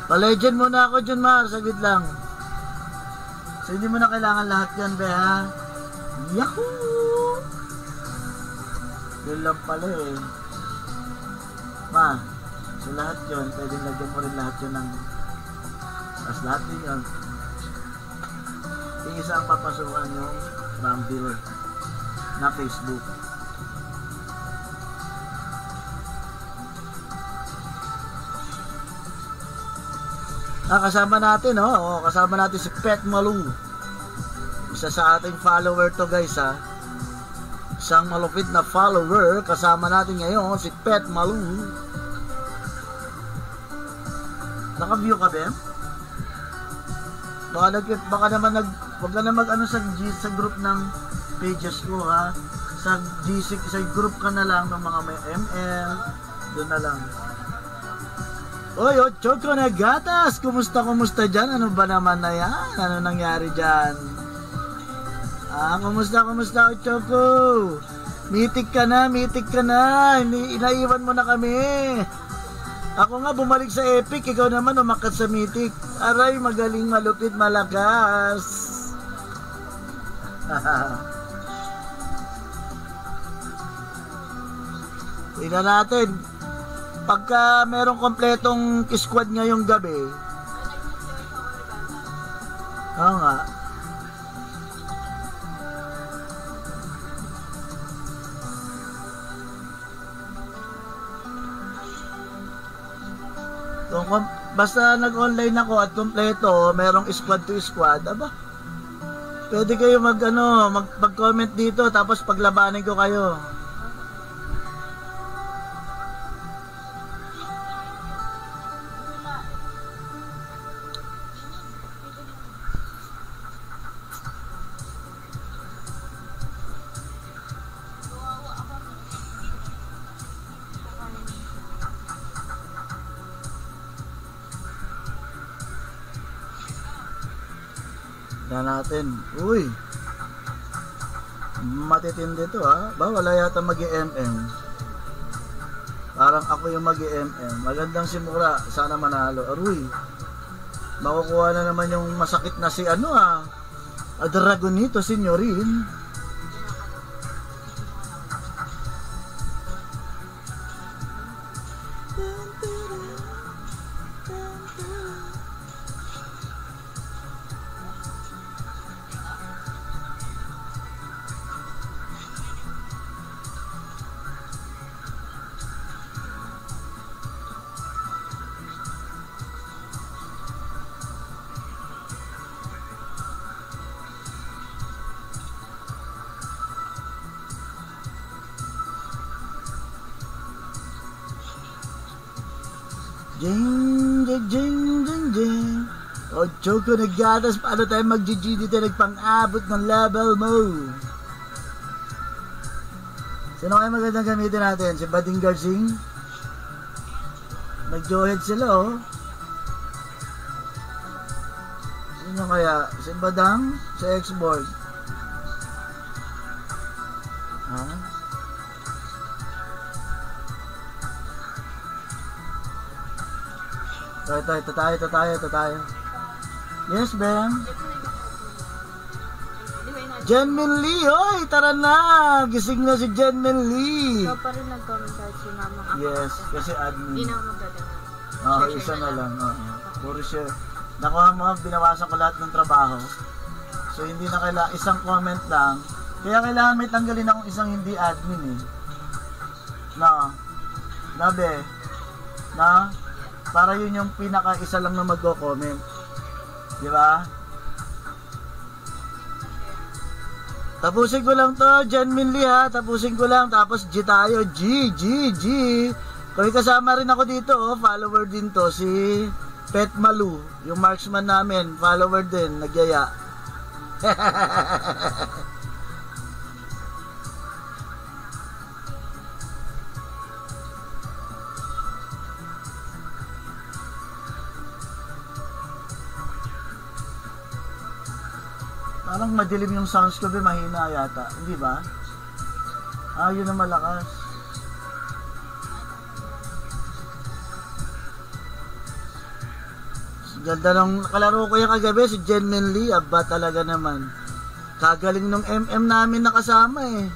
Pa-legend muna ako dyan, Mar. Saglit lang. So, hindi mo na kailangan lahat yan, be, ha? Yahoo! Yun lang pala, eh. Ma, so lahat yun, pwedeng lagyan mo rin lahat yun ng... Tapos lahat din yun. Yung isa ang papasukan yung Rumble na Facebook. Kasama natin, oh. Kasama natin si Pet Malu. Isa sa ating follower to, guys, ha. Isang malupit na follower. Kasama natin ngayon si Pet Malu. Naka-view ka, Ben? Baka naman wag ka na mag-ano sa group ng pages ko, ha. Sa GC, sa group ka na lang ng mga may ML. Doon na lang. Oy, Choco na gatas! Kumusta dyan? Ano ba naman na yan? Ano nangyari dyan? Kumusta, Choco? Mitik ka na. Inaiwan mo na kami. Ako nga bumalik sa Epic, ikaw naman umakat sa Mythic. Aray, magaling, malupit, malakas. Tingnan natin. Pagka merong kompletong squad ngayong gabi. Oo nga. Basta nag-online ako at kompleto, merong squad to squad, aba. Pwede kayo mag-comment dito tapos paglabanin ko kayo. Na natin. Uy. Matitindi to, ha. Wala yata mag-MM. Parang ako yung mag-MM. Magandang simula. Sana manalo. Aruy. Makukuha na naman yung masakit na si Dragonito, senyorin. Jing. O Choco na gatas, paano tayo mag-GG dito nagpang-abot ng level mo? Sino kayo magandang gamitin natin? Si Bading Garsing? Nag-johead sila, oh. Sino kaya? Si Badang? Si X-Board? Ha? Ito tayo. Yes, Ben. Jenmin Lee, oy, tara na. Gising na si Jenmin Lee. Ikaw pa rin nag-comment kahit si Mama. Yes, kasi admin. Hindi na ako magdadala. Isa na lang. Puro share. Nakuha mo, binawasan ko lahat ng trabaho. So, hindi na kailangan, isang comment lang. Kaya kailangan may tanggalin akong isang hindi admin, eh. Nabe. Para yun yung pinaka-isa lang na magko-comment. Di ba? Tapusin ko lang to, Jenmin Lee, ha. Tapusin ko lang, tapos G tayo. G. Kung kasama rin ako dito, follower din to, si Pet Malu, yung marksman namin, follower din, nagyaya. Parang madilim yung sounds ko, mahina yata, hindi ba? Yun ang malakas. Ganda nung kalaro ko yung kagabi, si Jenmen Lee. Aba talaga naman. Kagaling nung MM namin nakasama eh.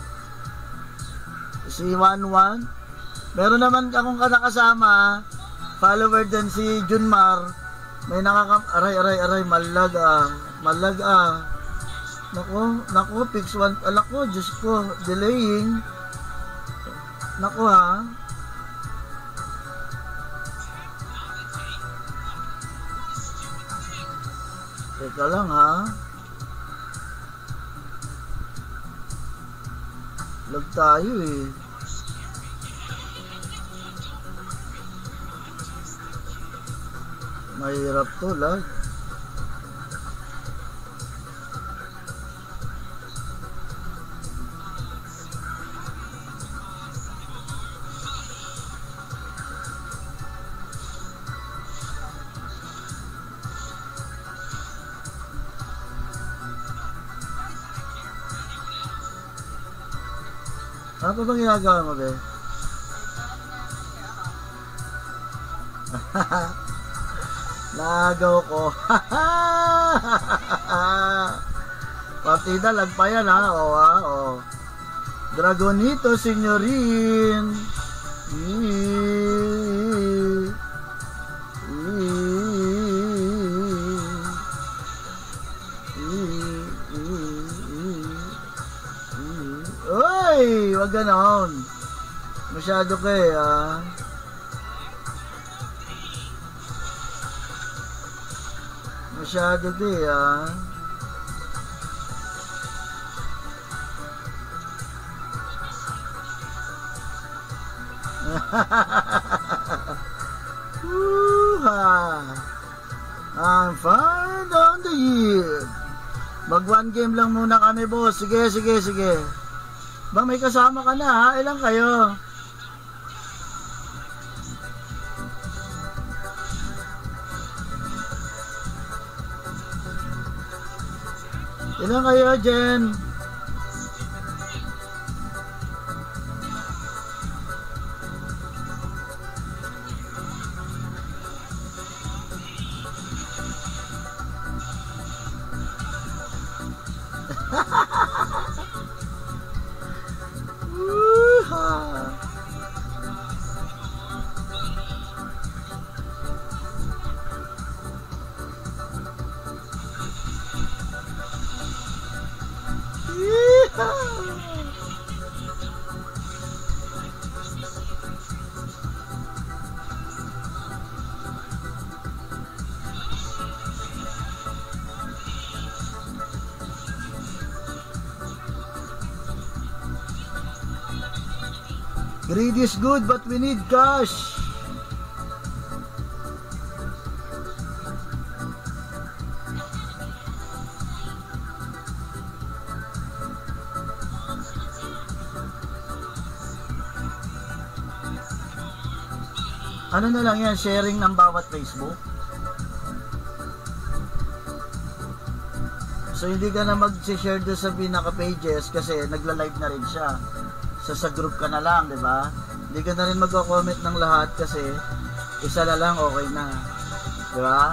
Si 11. Meron naman akong nakasama, follower din si Junmar. May aray, malag ah. Naku, fix one, alak ko, Diyos ko, delaying. Naku ha. Teka lang ha. Lag tayo eh. Mahirap to, lag. Ano pa bang ginagawa mo, be? Nagaw ko. Partida, lag pa yan ha. O. Dragonito, senyorin. Uy, wag ganon. Masyado ka eh, ah. Masyado ka eh, ah. I'm fine on the year. Mag one game lang muna kami, boss. Sige. Ba, may kasama ka na ha? Ilang kayo? Ilang kayo, Jen? Greed is good, but we need cash. Ano na lang yan, sharing ng bawat Facebook. So hindi ka na mag-share doon sa pinaka-pages kasi nagla-live na rin siya. Sa group ka na lang, di ba? Hindi ka na rin magko-comment ng lahat kasi isa na lang okay na. Di ba?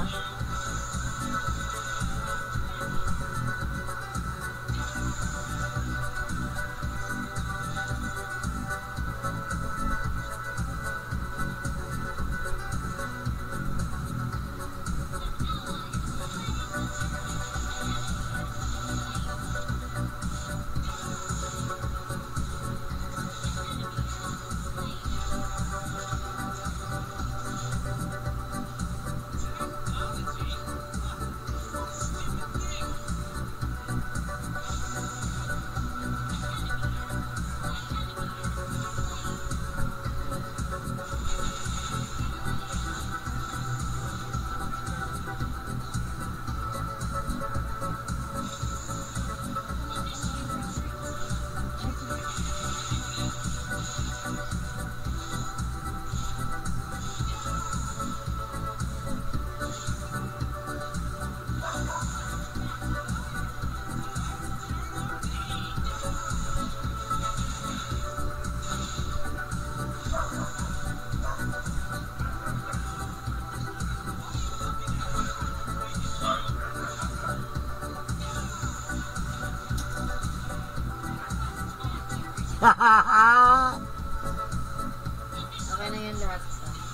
Okay na yun lahat.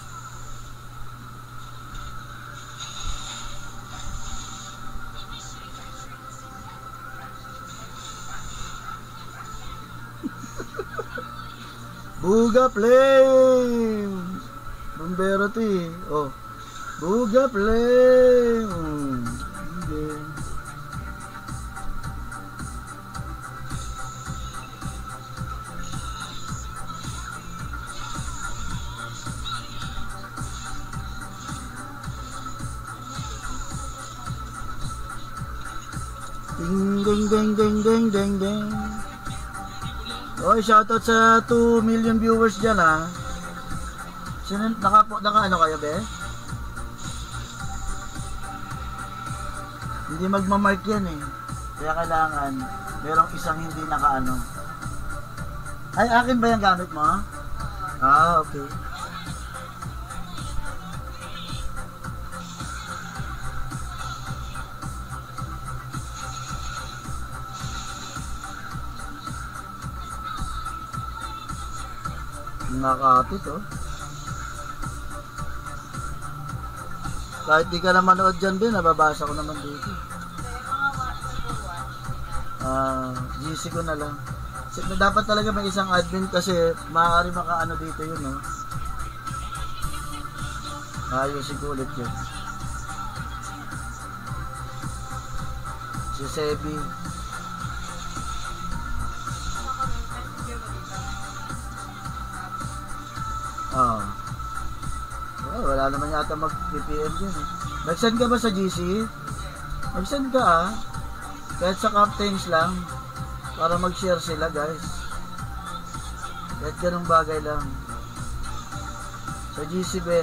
Buga Flame! Bombero to eh. Oh. Buga Flame! Okay. Ding ding ding ding ding ding ding. Oy, shoutout sa 2 million viewers dyan ha. Sino, naka ano kayo be? Hindi magmamark yan eh. Kaya kailangan merong isang hindi naka ano. Ay, akin ba yung gamit mo? Ah, okay. Nakakapit oh. Kahit di ka na manood dyan din, nababasa ko naman dito. GC ko na lang. Dapat talaga may isang admin kasi maaari makaano dito yun no. Ayusin ko ulit yun. Si Sebi. Wala naman yata mag-PPM dyan eh. Nag-send ka ba sa GC? Mag-send ka kahit sa captains lang para mag-share sila guys. Kahit ganung bagay lang sa GC be.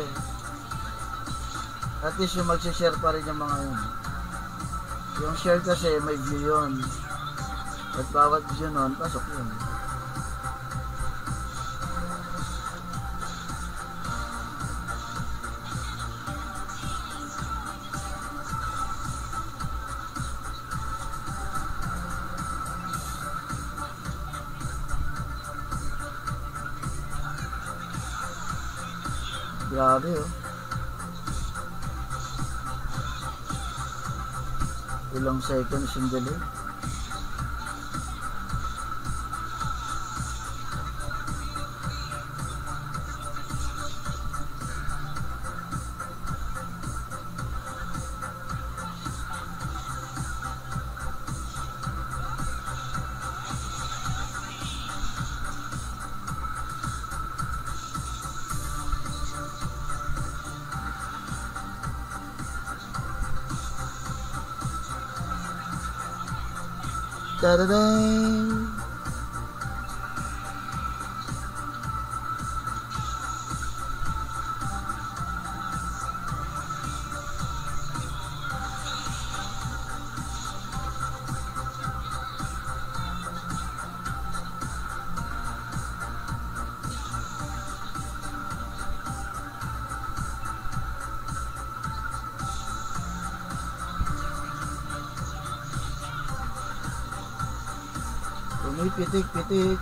At least yung mag-share pa rin yung mga yun. Yung share kasi may view yun. At bawat view nun, pasok yun. Grabe oh. Ilang seconds yung delay. Da-da-dang! Pitik-pitik.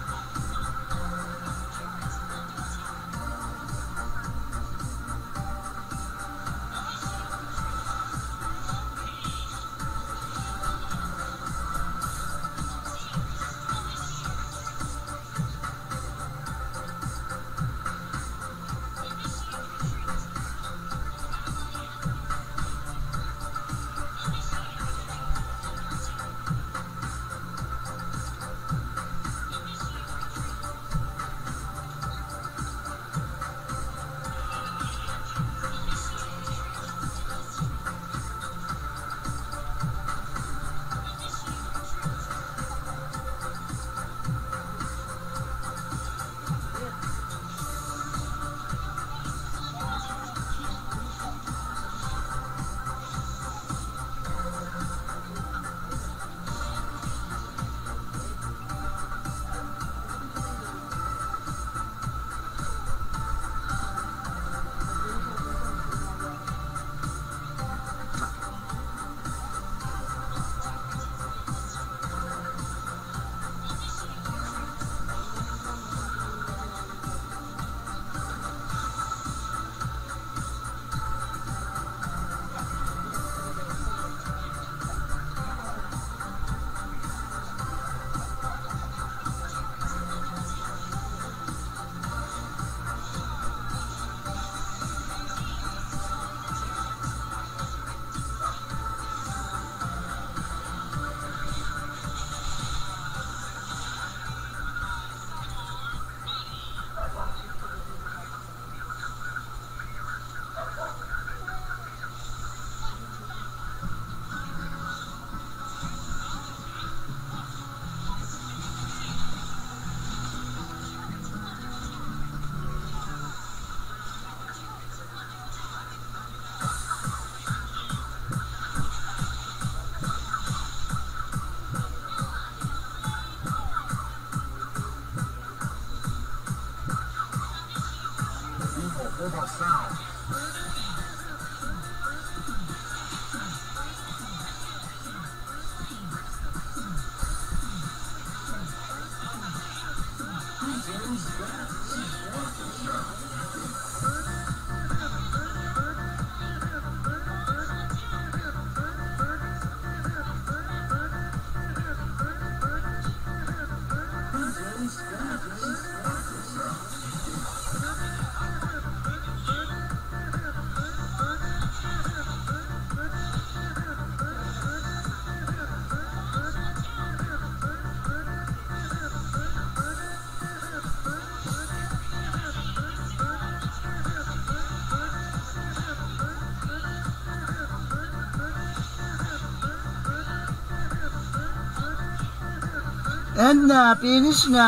End na, finish na.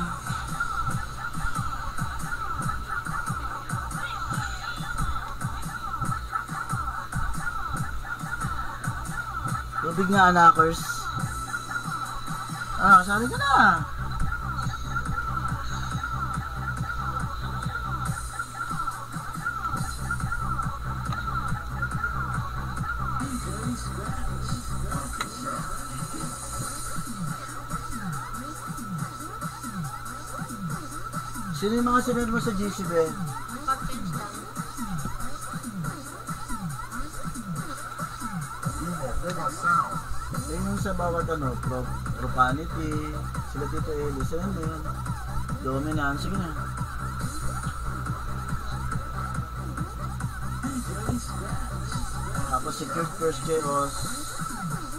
Tubig nga, anakers. Sali ka na. Sino yung mga sinunod mo sa GC, be? Captains lang. Ayun yung sa bawat profanity, sila Tito Eli, sila yun. Dominant, sige na. Tapos secured first chaos.